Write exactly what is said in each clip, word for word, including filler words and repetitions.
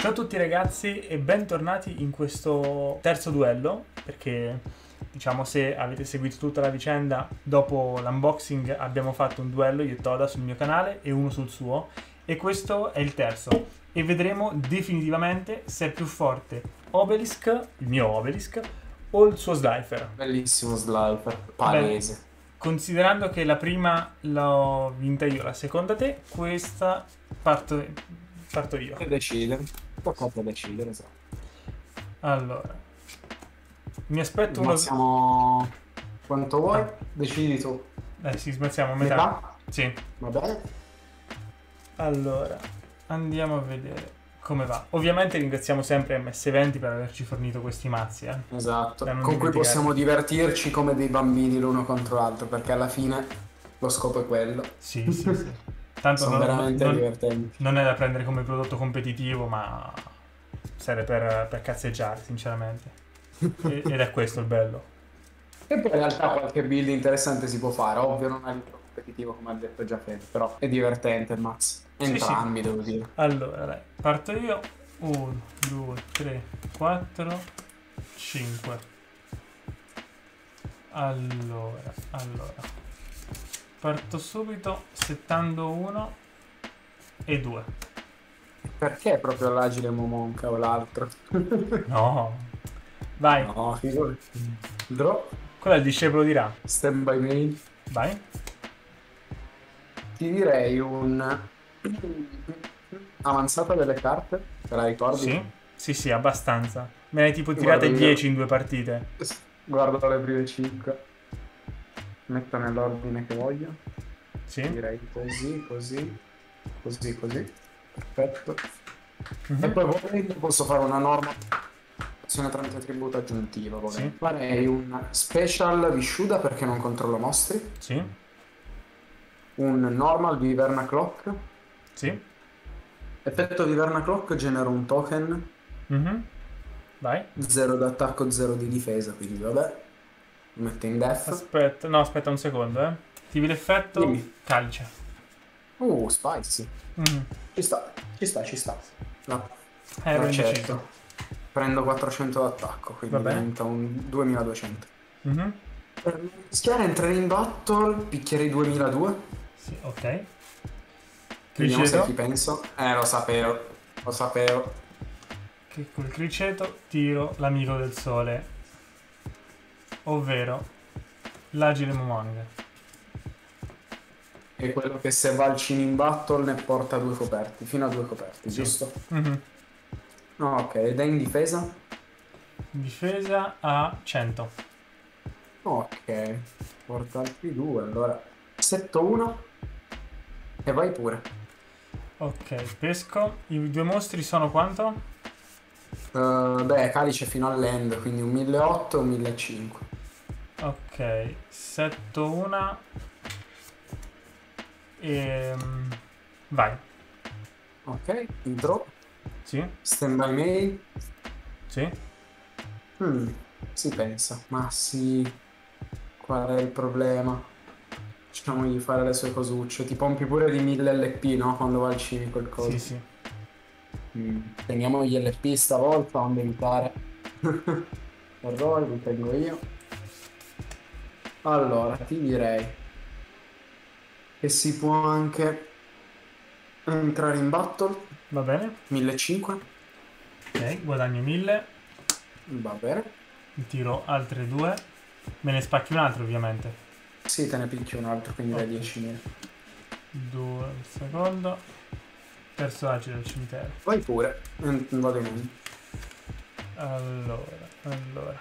Ciao a tutti ragazzi e bentornati in questo terzo duello, perché diciamo se avete seguito tutta la vicenda, dopo l'unboxing abbiamo fatto un duello io e Toda sul mio canale e uno sul suo, e questo è il terzo e vedremo definitivamente se è più forte Obelisk, il mio Obelisk, o il suo Slifer. Bellissimo Slifer, palese. Beh, considerando che la prima l'ho vinta io, la seconda te, questa parto, parto io. Che decide? Tocca a te decidere, esatto. Allora, mi aspetto uno... Smazziamo quanto vuoi, Ah. decidi tu. Eh sì, smazziamo a metà. Metà? Sì. Va bene? Allora, andiamo a vedere come va. Ovviamente ringraziamo sempre M S venti per averci fornito questi mazzi, eh. Esatto. Da non Con cui dimenticare. possiamo divertirci come dei bambini l'uno contro l'altro, perché alla fine lo scopo è quello. Sì, sì, sì. Tanto Sono non, veramente non, divertenti. non è da prendere come prodotto competitivo, ma serve per, per cazzeggiare, sinceramente. E- ed è questo il bello. E poi in realtà qualche build interessante si può fare, ovvio non è il competitivo come ha detto già Fede, però è divertente il mazzo. Sì, sì. Entrambi devo dire. Allora, dai, parto io. uno, due, tre, quattro, cinque. Allora, allora. Parto subito settando uno e due. Perché proprio l'agile Momonka o l'altro? No. Vai. No, figurati. Draw, Quello è il discepolo di Ra. stand by main. Vai. Ti direi un avanzata delle carte, te la ricordi? Sì. Sì, sì, abbastanza. Me ne hai tipo Guarda tirate io. dieci in due partite. Guardo le prime cinque. Metto nell'ordine che voglio. Sì. Direi così, così, così, così. Perfetto. Mhm. E poi volendo posso fare una norma azione tramite attributo aggiuntivo. volendo. Sì. Farei un special Vishuda perché non controllo mostri. Sì. Un normal Viverna Clock. Sì. Effetto Viverna Clock genera un token, Mhm. Vai. zero d'attacco, zero di difesa, quindi vabbè. Lo metto in def. Aspetta, no, aspetta un secondo, eh. Attivi l'effetto. Dimmi. Calice. Uh, spicy. Mhm. Ci sta, ci sta, ci sta. No, Ero accetto. indeciso. Prendo quattrocento d'attacco, quindi Va bene. diventa un duemiladuecento. Mhm. Per rischiare entrare in battle, picchierei duemiladue. Sì, ok. Vediamo se Criceto. ci penso. Eh, lo sapevo, lo sapevo. Che col criceto tiro l'amico del sole, ovvero l'agile Momonga. È quello che se va al cino in battle ne porta due coperti, fino a due coperti, Sì. giusto? Mhm. Ok, ed è in difesa? Difesa a cento. Ok, porta altri due, allora setto uno e vai pure. Ok, pesco. I due mostri sono quanto? Uh, beh, calice fino all'end, quindi un milleottocento e un millecinquecento. Ok, setto una. E... vai. Ok, draw, Sì, stand by main. sì. Hmm, si pensa, ma sì, qual è il problema? Facciamogli fare le sue cosucce, ti pompi pure di mille L P, no? Quando va al cine quel coso. Sì, sì. Mm, teniamo gli L P stavolta, non evitare errori, li tengo io. Allora, ti direi che si può anche entrare in battle, Va bene. millecinquecento, Ok, guadagno mille. va bene. Mi tiro altre due. Me ne spacchi un altro, ovviamente. Sì, te ne picchio un altro, quindi da Ok. diecimila. Due al secondo. Terzo agile al cimitero. Vai pure, Mm, vado in uno. Allora, allora.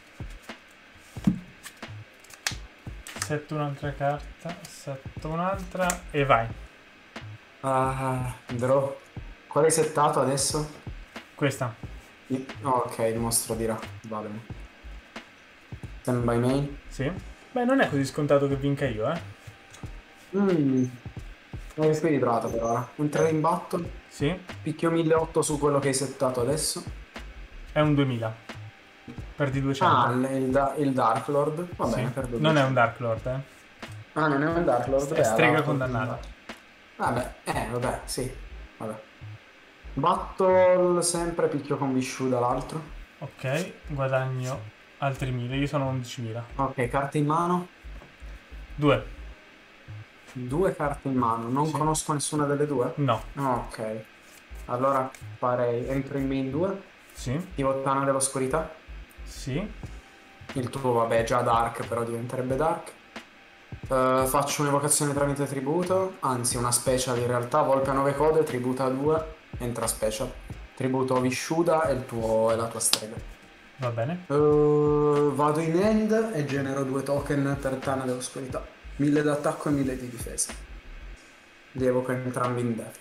Setto un'altra carta. Setto un'altra. E vai. Ah, draw. Qual hai settato adesso? Questa. I- oh, ok, il mostro dirà. Va bene. Stand by main. Sì. Beh, non è così scontato che vinca io, eh. Mm. Hai squilibrato per ora. Entrare in battle. Sì. Picchio milleottocento su quello che hai settato adesso. È un duemila. Perdi duecento. Ah, il, il da- il Dark Lord. Va Sì. bene, perdo Non è un duecento. Dark Lord, eh. Ah, non è un Dark Lord. È beh, strega all'altro- condannata. Vabbè, eh, vabbè, sì. Vabbè. Battle sempre, picchio con Vishu dall'altro. Ok, guadagno altri mille, io sono undicimila. Ok, carte in mano. Due. Due carte in mano. Non Sì. conosco nessuna delle due? No. Ok. Allora farei entro in main due. Sì. Tivottana dell'oscurità. Sì. Il tuo, vabbè, è già Dark, però diventerebbe Dark. Uh, faccio un'evocazione tramite tributo, anzi una special in realtà, Volpe a nove code, tributa a due, entra special. Tributo Visciuda e, il tuo, e la tua strega. Va bene. Uh, vado in end e genero due token per Tana dell'oscurità. mille d'attacco e mille di difesa. Li evoco entrambi in death.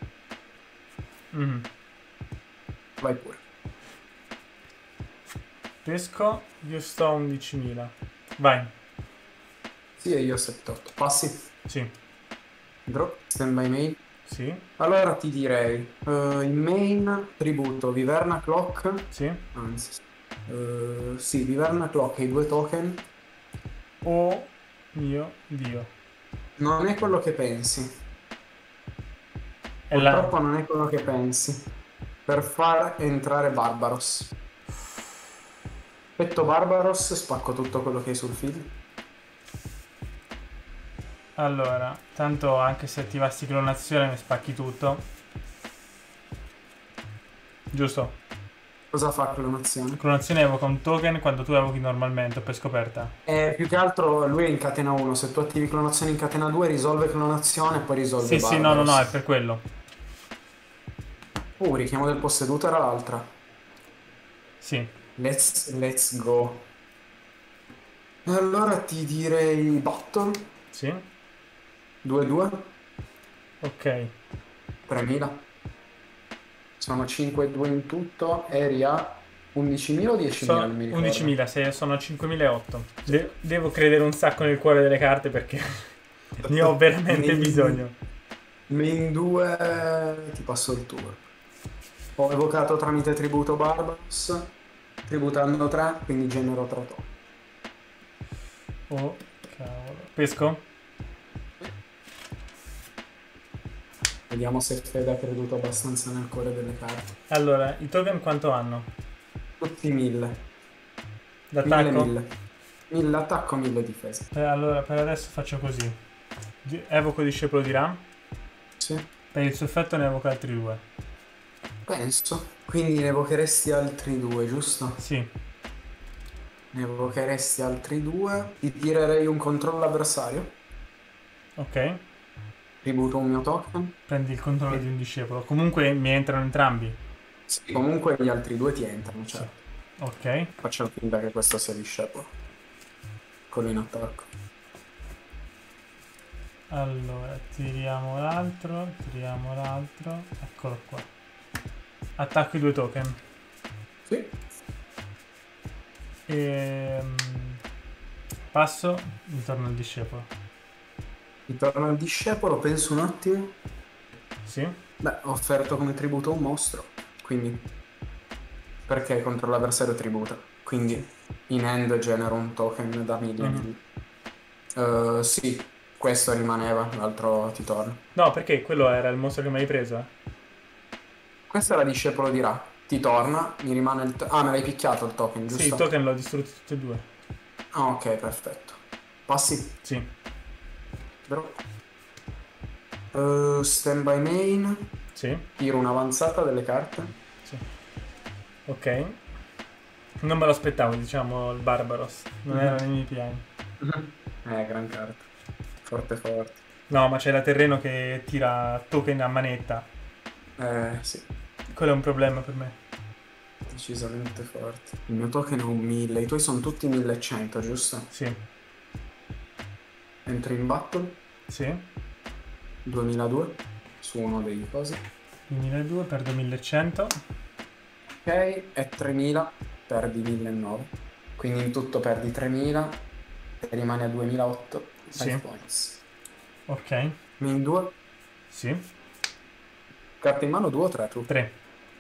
Mm. Vai pure. Pesco, io sto a undicimila. Vai. Sì, e io settantotto. Passi? Sì. Draw, stand by main. Sì. Allora ti direi, uh, in main tributo Viverna Clock. Sì. Anzi, uh, sì, Viverna Clock e i due token. Oh mio Dio. Non è quello che pensi. È la... Purtroppo non è quello che pensi. Per far entrare Barbaros. Petto Barbaros, spacco tutto quello che hai sul field. Allora, tanto anche se attivassi clonazione mi spacchi tutto. Giusto? Cosa fa clonazione? Clonazione evoca un token quando tu evochi normalmente, per scoperta. Eh, più che altro lui è in catena uno. Se tu attivi clonazione in catena due, risolve clonazione e poi risolve Sì, sì, no, no, Barbaros. no, è per quello. Uh, richiamo del posseduto era l'altra. Sì. Let's, let's go. Allora ti direi Battle. Sì. due due. Ok. tremila. Sono cinque e due in tutto. Eri a undicimila o diecimila? So Non mi ricordo. undicimila, se sono a cinquemilaotto. De- devo credere un sacco nel cuore delle carte perché ne ho veramente Main- bisogno. Main due ti passo il tour. Ho evocato tramite tributo Barbaros, tributando tre, quindi genero tre top. Oh, cavolo. Pesco? Vediamo se Fede ha creduto abbastanza nel cuore delle carte. Allora, i token quanto hanno? Tutti mille. D'attacco? Mille, mille. Mille attacco, mille difesa. Eh, allora, per adesso faccio così. Di- evoco Discepolo di Ram. Sì. Per il suo effetto ne evoco altri due. Penso. Quindi ne evocheresti altri due, giusto? Sì. Ne evocheresti altri due. Ti tirerei un controllo avversario. Ok. Tributo un mio token. Prendi il controllo Sì. di un discepolo. Comunque mi entrano entrambi. Sì, comunque gli altri due ti entrano, Sì. certo. Ok. Facciamo finta che questo sia discepolo. Quello in attacco. Allora, tiriamo l'altro. Tiriamo l'altro. Eccolo qua. Attacco i due token. Sì. E... passo. Intorno al discepolo. Ritorno al discepolo, penso un attimo. Sì. Beh, ho offerto come tributo un mostro. Quindi... perché contro l'avversario tributa. Quindi in end genero un token da mille. Mhm. Uh, sì, questo rimaneva, l'altro ti torna. No, perché quello era il mostro che mi hai preso, eh? Questo era discepolo di Ra. Ti torna, mi rimane il... to- ah, me l'hai picchiato il token, Sì, il giusto? token l'ho distrutto tutti e due. Ah, ok, perfetto. Passi. Sì. Draw. Uh, stand by main. Sì. Tiro un'avanzata delle carte. Sì. Ok. Non me lo aspettavo, diciamo, il Barbaros. Non Mhm. era nei miei piani. Eh, gran carta. Forte forte. No, ma c'è la terreno che tira token a manetta. Eh, sì. Quello è un problema per me. Decisamente forte. Il mio token è un mille. I tuoi sono tutti millecento, giusto? Sì. Entro in battle. Sì. duemiladue. Su uno dei cosi. duemiladue, perdo millecento. Ok, e tremila. Perdi millenovecento. Quindi in tutto perdi tremila. E rimani a duemilaotto. Sì. five points. Ok. Min due. Sì. Carta in mano due o tre tu? tre.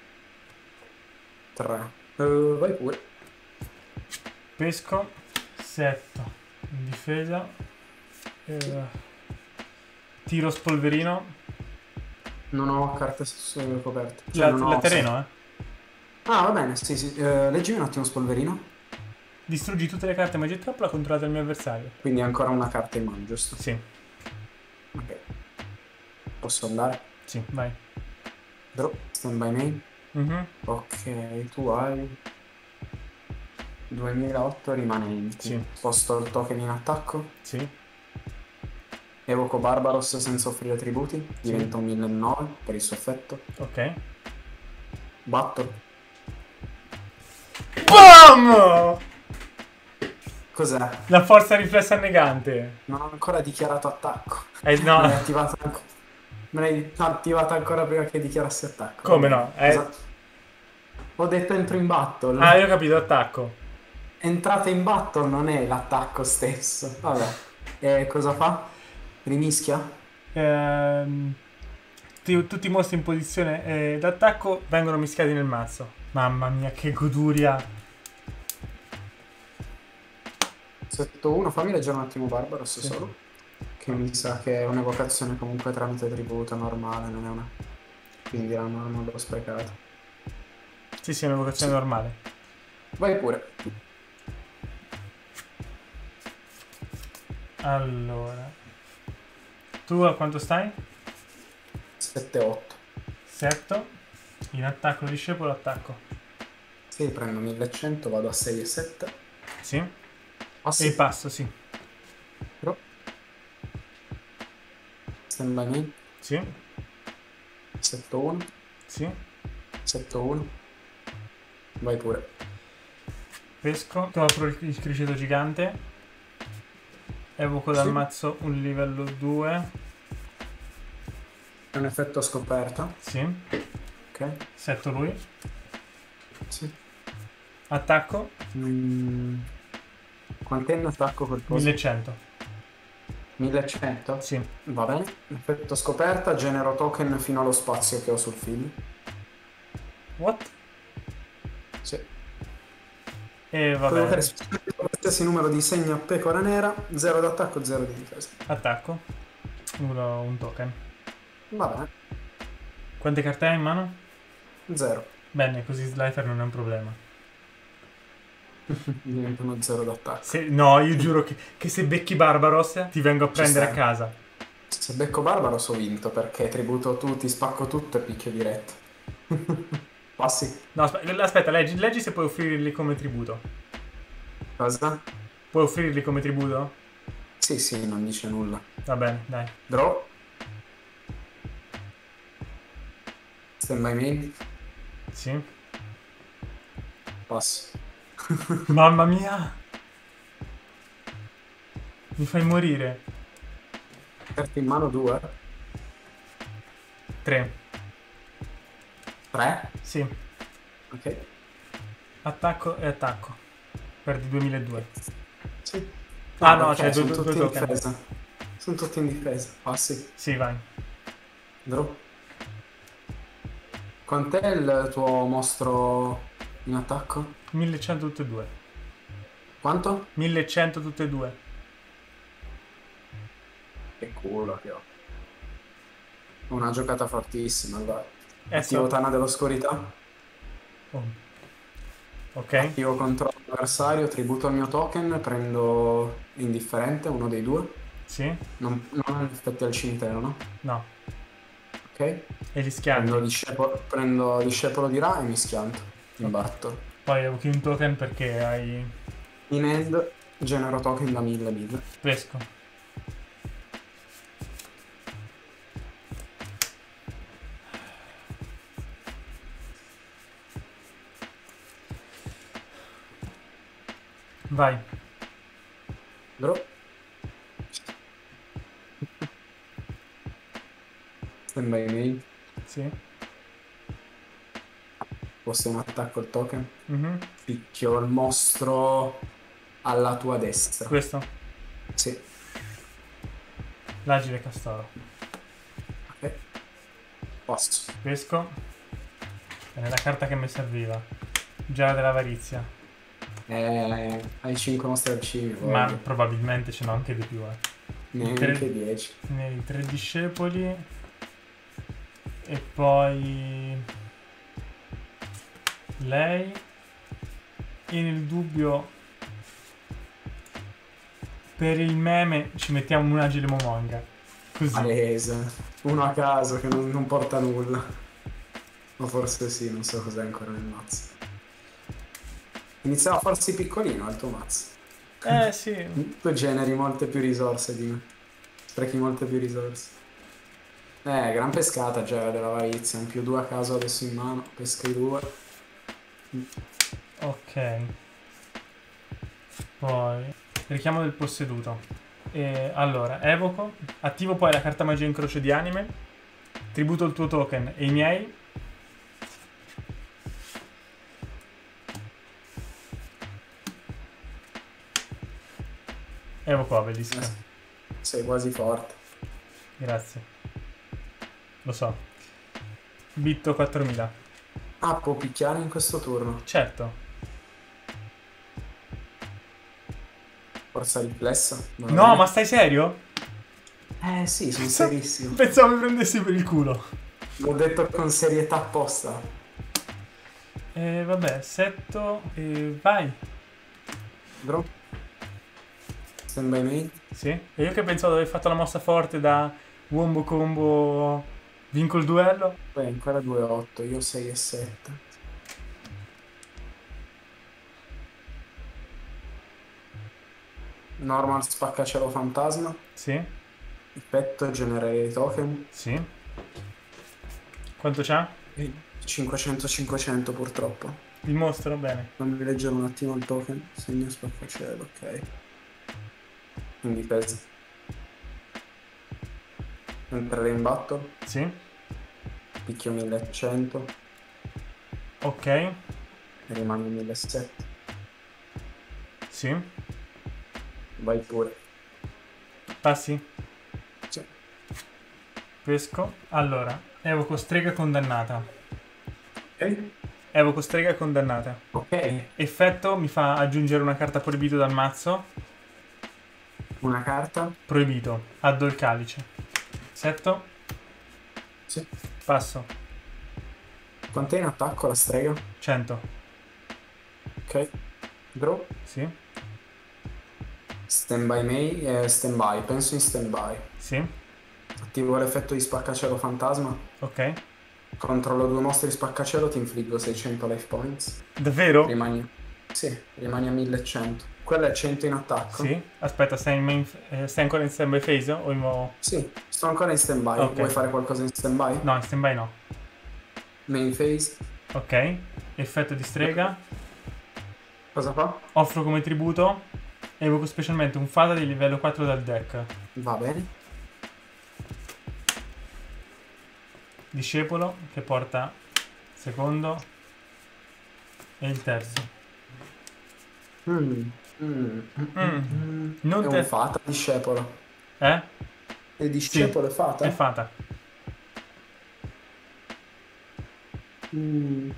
tre. Uh, vai pure. Pesco. Setto. In difesa. Eh, tiro spolverino. Non ho carte s- coperte. Cioè, La, non la ho... terreno, eh. Ah, va bene, sì, sì. Eh, leggimi un attimo spolverino. Distruggi tutte le carte magia e trappola controllate il mio avversario. Quindi ancora una carta in mano, giusto? Sì, Ok. Posso andare? sì, vai. Draw, stand by me. Mhm, Ok, tu hai duemilaotto rimanenti. Sì, Sposto il token in attacco. sì, Evoco Barbaros senza offrire tributi. sì. Diventa un millenovecento per il suo effetto. Ok. Batto. BAM! Cos'è? La forza riflessa annegante. Non ho ancora dichiarato attacco. Eh, Me no, l'hai attivata ancora. Me l'hai attivata ancora prima che dichiarassi attacco. Va come bene. no? Eh... Cosa- Ho detto entro in battle. Ah, io ho capito, attacco. Entrata in battle non è l'attacco stesso. Vabbè. E cosa fa? Rimischia? Ehm, ti- tutti i mostri in posizione eh, d'attacco vengono mischiati nel mazzo. Mamma mia, che goduria. Setto uno, fammi leggere un attimo Barbaros Sì. solo. Che mi sa che è un'evocazione comunque tramite tributo normale, non è una. Quindi la non l'ho sprecata. Sì, sì, è un'evocazione Sì. normale. Vai pure. Allora. Tu a quanto stai? sette otto. sette. In attacco discepolo, attacco. Sì, prendo millecento, vado a sei e sette. Sì. E Passi. passo, sì. Però. Stand by me. Sì. sette uno. Sì. sette uno. Vai pure. Pesco. Apro il, il criceto gigante. Evoco dal Sì. mazzo un livello due. È un effetto a scoperta. Sì. Ok. Setto lui. Sì. Attacco. Mm. Quant'è in attacco quel coso? millecento. millecento? Sì. Va bene. Effetto scoperta, genero token fino allo spazio che ho sul filo. What? Sì. E Puoi vabbè. evocare qualsiasi numero di segno a pecora nera, zero d'attacco, zero di difesa. Attacco. Uno, un token. Va bene. Quante carte hai in mano? zero. Bene, così Slifer non è un problema. Diventa uno zero d'attacco. Se, no, io giuro che, che se becchi Barbaros ti vengo a Ci prendere a stai. casa. Se becco Barbaros ho vinto perché tributo tu, ti spacco tutto e picchio diretto. Passi. No, aspe- aspetta, leggi, leggi se puoi offrirli come tributo. Cosa? Puoi offrirli come tributo? Sì, sì, non dice nulla. Va bene, dai. Draw. Stand by me. Sì. Passo. Mamma mia! Mi fai morire. Carte in mano due. tre. tre. Sì. Ok. Attacco e attacco. Perdi duemiladuecento. Sì. Ah, Ah, no, perché c'è sono due, due, tutti due in token. difesa. Sono tutti in difesa. Passi. Sì, vai. Draw. Quant'è il tuo mostro in attacco? millecento tutte e due. Quanto? millecento tutte e due. Che culo che ho. Una giocata fortissima, vai. Eh, Attivo so. Tana dell'oscurità. Oh. Ok. Attivo controllo avversario, tributo al mio token, prendo indifferente, uno dei due. Sì. Non, non ha effetti al cimitero, no? No. Ok. E gli schianti. Prendo discepolo, prendo discepolo di Ra e mi schianto. In Ok. battle. Poi evochi un token perché hai... In end genero token da mille mille. Pesco. Vai. Draw. Stand by me. Sì. Posto un attacco al token. Mhm. Picchio il mostro alla tua destra. Questo. Sì. L'agile castoro. Ok. Passo. Pesco. È la carta che mi serviva. Giara dell'avarizia. Eh, hai cinque mostri al cimio. Ma voglio. probabilmente ce n'ho anche di più, eh. Neanche dieci. Nei tre discepoli. E poi lei. E nel dubbio, per il meme ci mettiamo un agile Momonga. Così. Palese. Uno a caso che non, non porta nulla. O forse sì, non so cos'è ancora nel mazzo. Iniziava a farsi piccolino il tuo mazzo. Eh sì. Tu generi molte più risorse di me. Sprechi molte più risorse. Eh, gran pescata già dell'avarizia. Un più due a caso adesso in mano. Pesca i due. Ok. Poi richiamo del posseduto. E allora, evoco, attivo poi la carta magia in croce di anime, tributo il tuo token e i miei. Evoco Obelisk. Sei quasi forte. Grazie. Lo so. Bitto quattromila. Ah, può picchiare in questo turno. Certo. Forza riflessa. Va No, bene. ma stai serio? Eh sì, sono Pensa- serissimo. Pensavo mi prendessi per il culo. L'ho detto con serietà apposta. E vabbè, setto e vai. Draw. Stand by me. Sì. E io che pensavo di aver fatto la mossa forte da wombo combo vinco il duello. Poi ancora due otto, io sei e sette. Normal spaccacielo fantasma. Sì. Effetto generare i token. Sì. Quanto c'ha? cinquecento cinquecento purtroppo. Il mostro, bene. Fammi leggere un attimo il token. Segno spaccacielo, ok. Quindi pesa. Entrare in battle. Sì. Picchio millecento. Ok. E rimane millesettecento. Sì. Vai pure. Passi? Sì. Pesco. Allora, evoco strega condannata. Ok. Evoco strega condannata. Ok. Effetto mi fa aggiungere una carta proibito dal mazzo. Una carta. Proibito. Addo il calice. Setto. Sì. Passo. Quant'è in attacco la strega? cento. Ok. Draw. Sì. Stand by me e stand by. Penso in stand by. Sì. Attivo l'effetto di spaccacielo fantasma. Ok. Controllo due mostri spaccacielo, ti infliggo seicento life points. Davvero? Rimani. Sì, rimani a millecento. Quello è cento in attacco. Sì. Aspetta, stai, in main... eh, stai ancora in stand by phase o in nuovo? Sì, sto ancora in stand by. Ok. Vuoi fare qualcosa in stand by? No, in stand by no. Main phase. Ok. Effetto di strega. Cosa fa? Offro come tributo. Evoco specialmente un fata di livello quattro dal deck. Va bene. Discepolo che porta secondo e il terzo. Mm. Mm. Mm. Mm. Mm. Non È te- un fata discepolo. Eh? E discepolo è fata? È fata. Mm.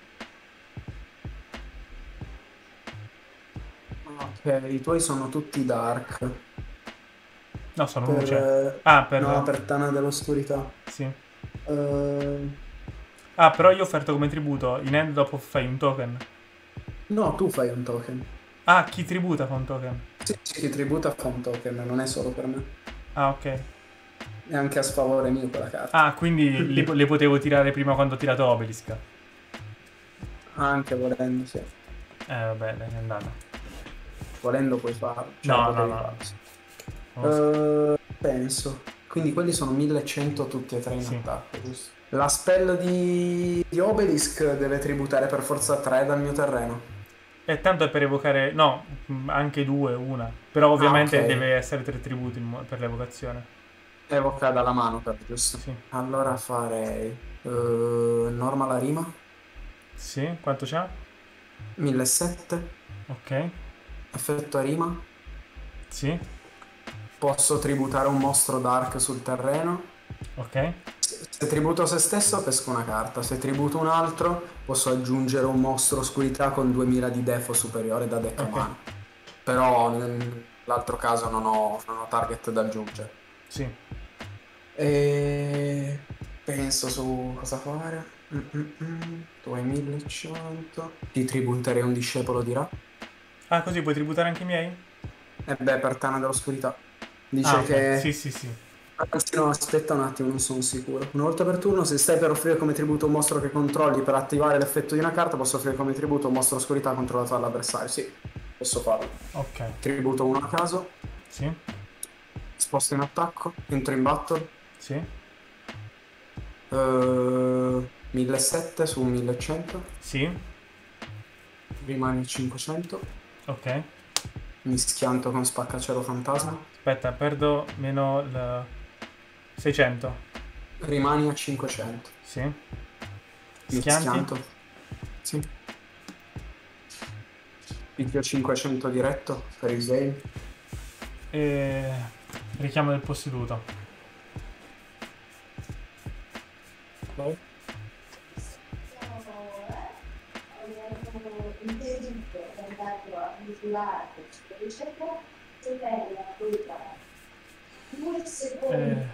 Ok, i tuoi sono tutti dark. No, sono Per, luce. eh, Ah, per... No, per Tana dell'oscurità. Sì. Eh, Ah, però io ho offerto come tributo. In end dopo fai un token. no, tu fai un token. Ah, chi tributa fa un token. Sì, sì, chi tributa fa un token, non è solo per me. Ah, ok. È anche a sfavore mio quella carta. Ah, quindi le, le potevo tirare prima quando ho tirato Obelisk. Anche volendo, sì. Eh, vabbè, dai, è andata. Volendo puoi farlo. Cioè, No, no, potevi no. farlo, sì. Non lo so. Eh, penso. Quindi quelli sono millecento tutti e tre in Sì. attacco, giusto? La spell di... di Obelisk deve tributare per forza tre dal mio terreno. E tanto è per evocare... No, mh, anche due, una. Però ovviamente Ah, ok. deve essere tre tributi in mo- per l'evocazione. Evoca dalla mano, per giusto? Sì. Allora farei... eh, norma la rima. Sì, quanto c'ha? millesettecento. Ok. Effetto a rima. Sì. Posso tributare un mostro dark sul terreno. Ok. Se se tributo se stesso pesco una carta. Se tributo un altro posso aggiungere un mostro oscurità con duemila di defo superiore da deck a Ok. mano. Però nell'altro caso non ho, non ho target da aggiungere. Sì. E... penso su cosa fare. Mm-mm-mm. Tu hai millecento. Ti tributerei un discepolo di Ra. Ah, così puoi tributare anche i miei? E beh, per Tana dell'Oscurità. Ah, Dice ok. che... Sì, sì, sì. Anzi, no, aspetta un attimo, non sono sicuro. Una volta per turno, se stai per offrire come tributo un mostro che controlli per attivare l'effetto di una carta, posso offrire come tributo un mostro oscurità controllato dall'avversario. Sì, posso farlo. Ok. Tributo uno a caso, Sì, sposto in attacco, entro in battle. sì, Uh, millesettecento su millecento, sì. rimani cinquecento. Ok. Mi schianto con spaccacielo fantasma, Aspetta, perdo meno il seicento. rimani a cinquecento. Sì. Mi Schianti. schianto. Sì. Picchio cinquecento diretto per il game. E richiamo del posseduto. Ok. Eh,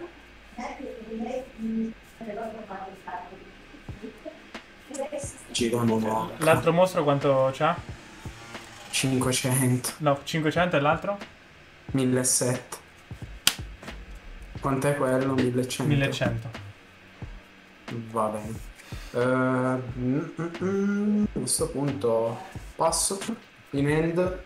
Girano no. l'altro mostro quanto c'ha? cinquecento. No, cinquecento e l'altro? millesettecento. Quant'è quello? millecento. millecento. Va bene. Eh, mm, mm, mm, a questo punto passo in end,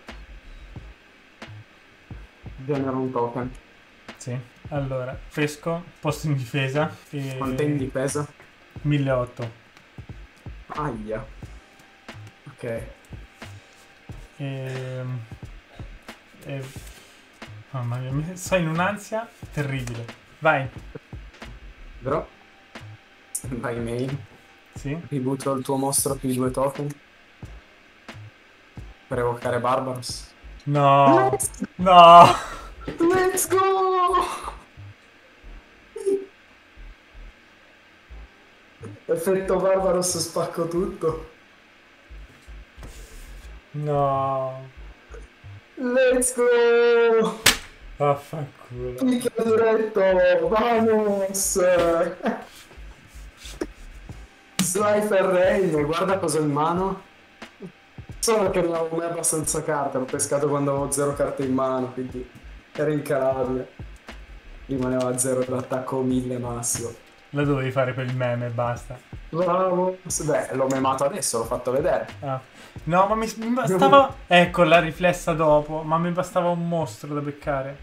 genero un token. Sì. Allora, fresco, posto in difesa. E... Quant'è in difesa? milleottocento. Aia. Ok. E... e... Mamma mia, mi- sto in un'ansia terribile. Vai. Però vai main. Sì. Ributo il tuo mostro più i due token per evocare Barbaros. No. Let's, No. let's go! Effetto Barbaros, spacco tutto. No. Let's go! Vaffanculo. Picchio diretto, vamos! Slifer Rain, guarda cosa ho in mano. Solo che non avevo mai abbastanza carte, l'ho pescato quando avevo zero carte in mano, quindi era incalabile. Rimaneva a zero d'attacco mille massimo. La dovevi fare per il meme e basta. Bravo! Beh, l'ho memato adesso, l'ho fatto vedere. Ah. No, ma mi, mi bastava... Ecco, la riflessa dopo. Ma mi bastava un mostro da beccare.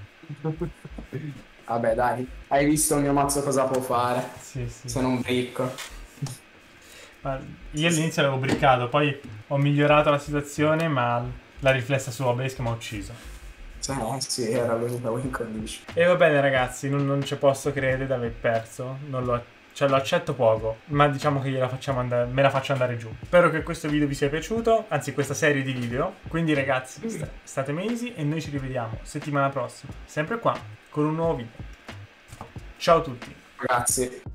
Vabbè, dai, hai visto il mio mazzo cosa può fare? Sì, sì. Se non bricco. Ma io all'inizio l'avevo briccato, poi ho migliorato la situazione, ma la riflessa su Obelisk mi ha ucciso. Sì, sì, era l'unica win condition. E va bene ragazzi, non, non ci posso credere di aver perso. Non lo, cioè, lo accetto poco, ma diciamo che gliela facciamo andare, me la faccio andare giù. Spero che questo video vi sia piaciuto, anzi questa serie di video. Quindi ragazzi, st- state mesi e noi ci rivediamo settimana prossima, sempre qua, con un nuovo video. Ciao a tutti. Grazie.